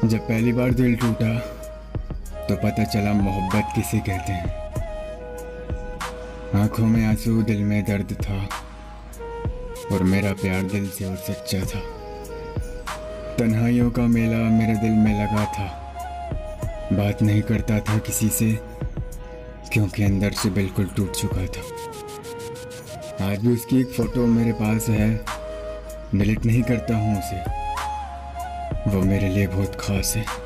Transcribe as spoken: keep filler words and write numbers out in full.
जब पहली बार दिल टूटा तो पता चला मोहब्बत किसे कहते हैं। आंखों में आंसू, दिल में दर्द था, और मेरा प्यार दिल से और सच्चा था। तन्हाइयों का मेला मेरे दिल में लगा था। बात नहीं करता था किसी से, क्योंकि अंदर से बिल्कुल टूट चुका था। आज भी उसकी एक फ़ोटो मेरे पास है, डिलीट नहीं करता हूँ उसे। वो मेरे लिए बहुत ख़ास है।